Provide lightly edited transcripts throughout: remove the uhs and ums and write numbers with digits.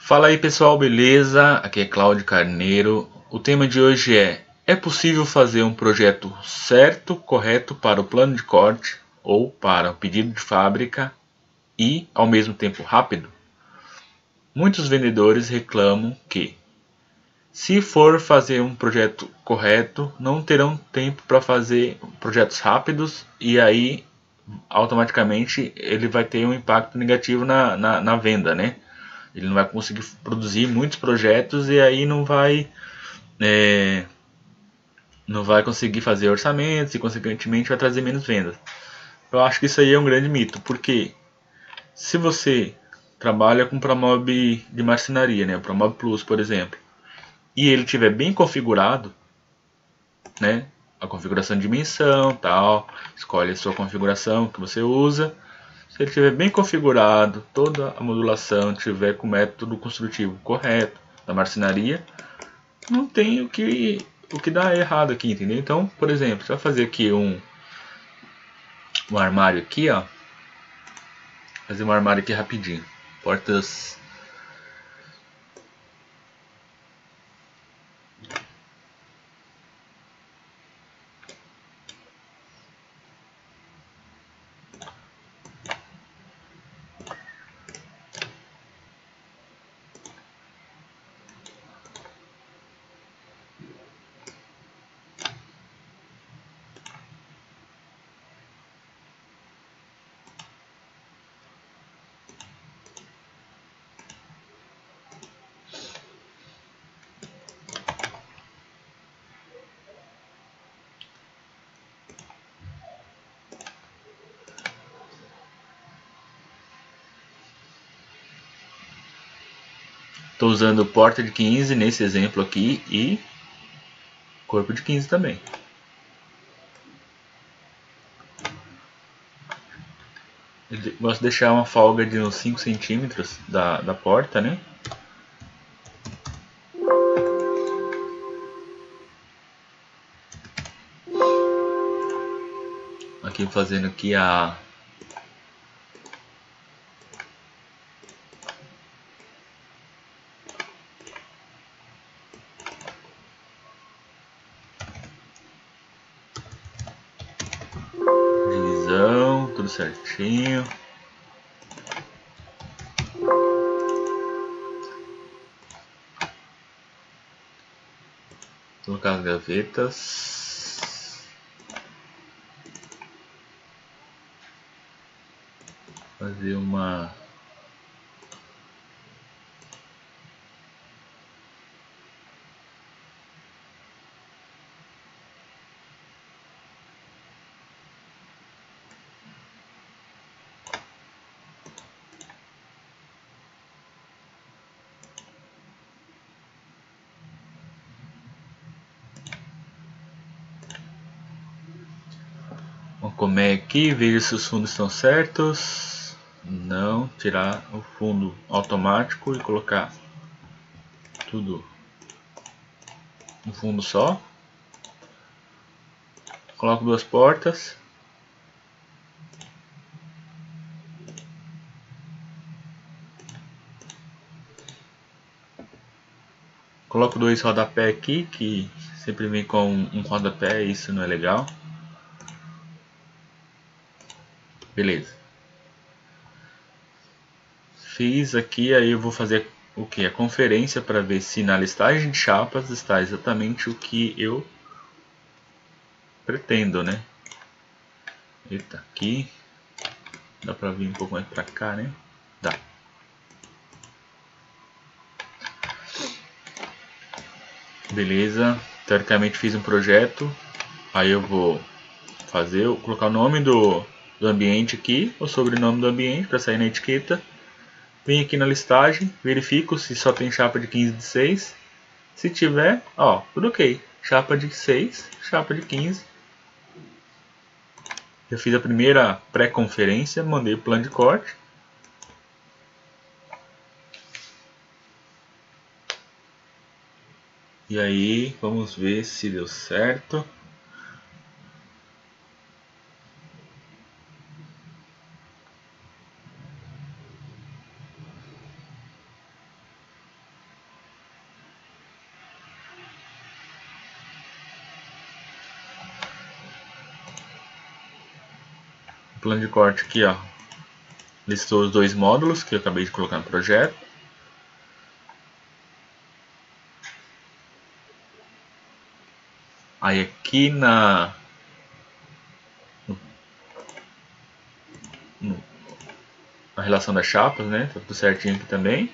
Fala aí pessoal, beleza? Aqui é Cláudio Carneiro. O tema de hoje é possível fazer um projeto certo, correto para o plano de corte ou para o pedido de fábrica e ao mesmo tempo rápido? Muitos vendedores reclamam que, se for fazer um projeto correto, não terão tempo para fazer projetos rápidos e aí automaticamente ele vai ter um impacto negativo na venda, né? Ele não vai conseguir produzir muitos projetos e aí não vai conseguir fazer orçamentos e consequentemente vai trazer menos vendas. Eu acho que isso aí é um grande mito, porque se você trabalha com Promob de marcenaria, né, o Promob Plus, por exemplo, e ele tiver bem configurado, né, a configuração de dimensão, tal, escolhe a sua configuração que você usa. Se ele estiver bem configurado, toda a modulação tiver com o método construtivo correto da marcenaria, não tem o que dá errado aqui, entendeu? Então, por exemplo, você vai fazer aqui um armário aqui, ó. Fazer um armário aqui rapidinho. Portas. Estou usando porta de 15 nesse exemplo aqui e corpo de 15 também. Eu gosto de deixar uma folga de uns 5 centímetros da porta, né? Aqui fazendo aqui a divisão, tudo certinho. Colocar as gavetas. Fazer uma colmeia aqui, veja se os fundos estão certos. Não, tirar o fundo automático e colocar tudo no fundo só. Coloco duas portas. Coloco dois rodapé aqui, que sempre vem com um rodapé, isso não é legal. Beleza. Fiz aqui, aí eu vou fazer o que? A conferência para ver se na listagem de chapas está exatamente o que eu pretendo, né? Eita, aqui. Dá pra vir um pouco mais pra cá, né? Dá. Beleza. Teoricamente fiz um projeto. Aí eu vou colocar o nome do ambiente aqui, o sobrenome do ambiente para sair na etiqueta. Venho aqui na listagem, verifico se só tem chapa de 15 de 6. Se tiver, ó, tudo ok. Chapa de 6, chapa de 15. Eu fiz a primeira pré-conferência, mandei o plano de corte. E aí, vamos ver se deu certo. plano de corte aqui, ó, listou os 2 módulos que eu acabei de colocar no projeto. Aí aqui na relação das chapas, né? Tá tudo certinho aqui também.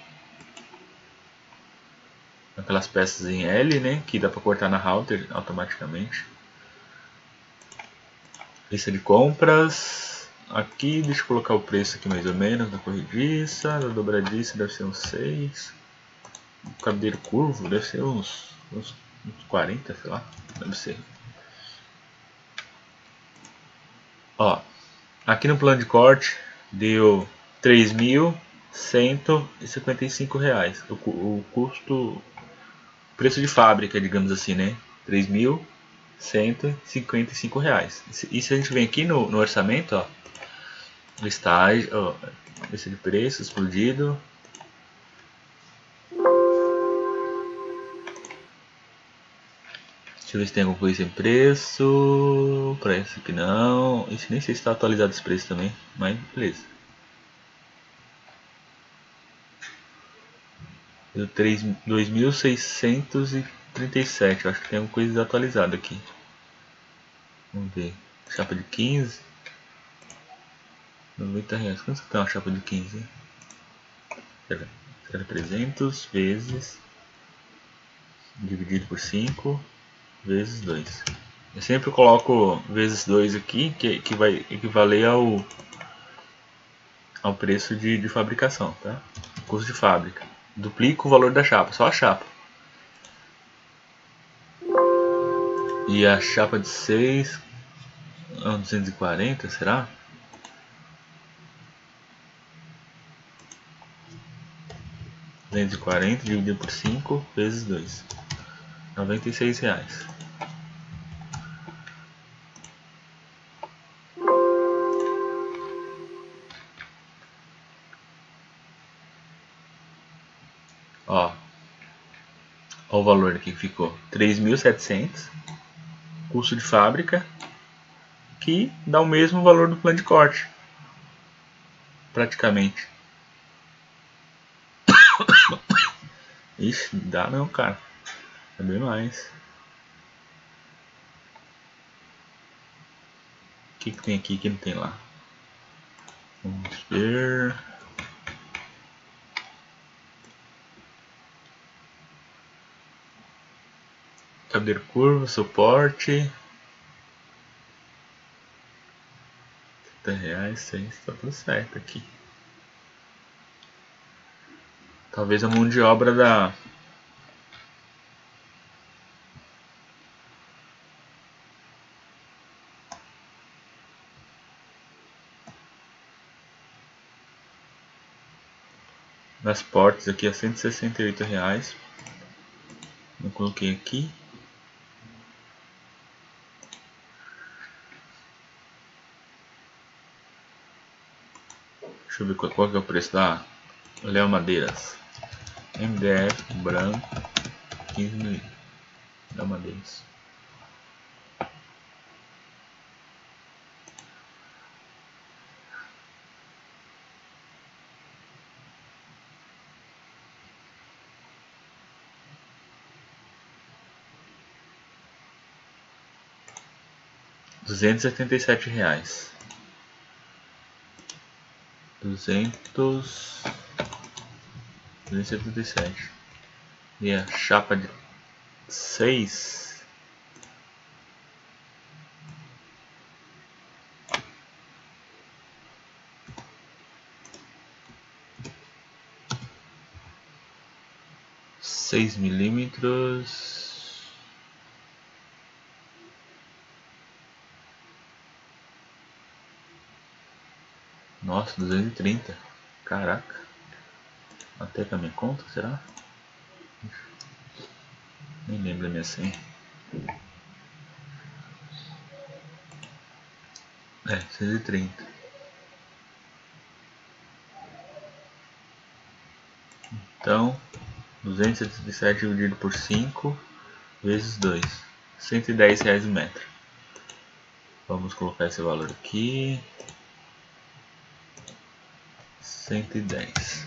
Aquelas peças em L, né? Que dá para cortar na router automaticamente. Lista de compras. Aqui, deixa eu colocar o preço aqui mais ou menos da corrediça, da dobradiça deve ser uns 6. O cabedeiro curvo deve ser uns 40, sei lá, deve ser. Ó, aqui no plano de corte deu R$3.155. O custo, preço de fábrica, digamos assim, né? R$3.155. E se a gente vem aqui no orçamento, ó, listagem, ó, lista de preço, explodido. Deixa eu ver se tem alguma coisa sem preço. Para esse aqui não. Esse nem sei se está atualizado esse preço também, mas beleza. Deu 2.637. Acho que tem alguma coisa desatualizada aqui. Vamos ver. Chapa de 15. R$90. Quanto que tá uma chapa de 15? Será 300 vezes dividido por 5 vezes 2. Eu sempre coloco vezes 2 aqui, que vai equivaler ao preço de fabricação, tá? Custo de fábrica. Duplico o valor da chapa, só a chapa. E a chapa de 6, 240, será? R$240 dividido por 5 vezes 2. R$96. Ó o valor aqui que ficou. 3.700. Custo de fábrica. Que dá o mesmo valor do plano de corte. Praticamente. Ixi, dá não, cara. É bem mais. O que tem aqui que não tem lá? Vamos ver. Cadeira curva, suporte. R$30, 6, tá tudo certo aqui. Talvez a mão de obra das portas aqui a R$168. Eu coloquei aqui. Deixa eu ver qual que é o preço da Léo Madeiras. MDF branco 15 mil. Léo Madeiras. R$277. 277. E a chapa de 6. milímetros. Nossa, 230. Caraca. Até com a minha conta, será? Nem lembro a minha senha. É, 230. Então, 277 dividido por 5 vezes 2. R$110 o metro. Vamos colocar esse valor aqui. 110.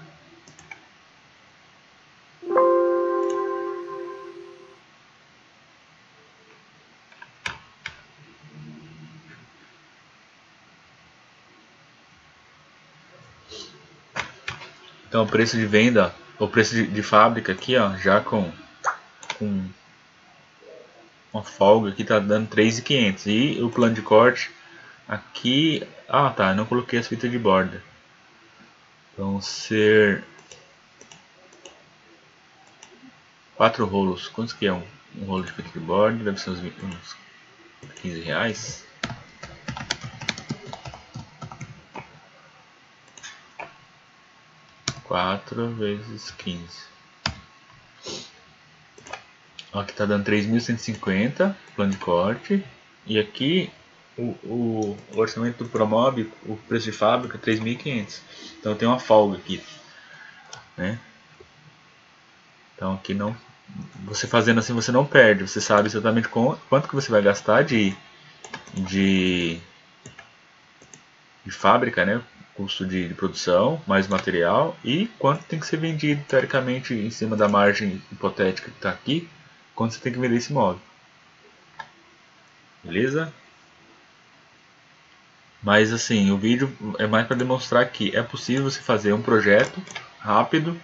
Então o preço de venda, o preço de fábrica aqui, ó, já com uma folga aqui tá dando 3.500 e o plano de corte aqui, tá, eu não coloquei as fitas de borda. Vão ser 4 rolos. Quantos que é um rolo de fita de borda? Deve ser uns 15 reais. Quatro vezes 15. Aqui tá dando 3.150 plano de corte. E aqui o orçamento do Promob, o preço de fábrica, 3.500. Então tem uma folga aqui, né? Então aqui não, você fazendo assim você não perde. Você sabe exatamente quanto que você vai gastar de fábrica, né? Custo de produção, mais material e quanto tem que ser vendido teoricamente em cima da margem hipotética que está aqui, quanto você tem que vender esse móvel. Beleza? Mas assim, o vídeo é mais para demonstrar que é possível você fazer um projeto rápido,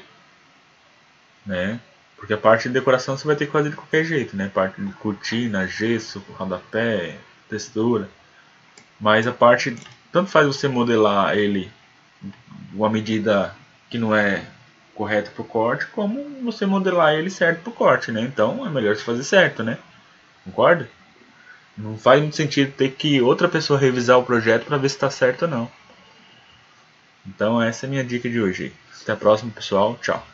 né? Porque a parte de decoração você vai ter que fazer de qualquer jeito, né? Parte de cortina, gesso, rodapé, textura. Mas a parte, tanto faz você modelar ele uma medida que não é correta para o corte, como você modelar ele certo para o corte, né? Então é melhor você fazer certo, né? Concorda? Não faz muito sentido ter que outra pessoa revisar o projeto para ver se está certo ou não. Então essa é a minha dica de hoje. Até a próxima, pessoal. Tchau.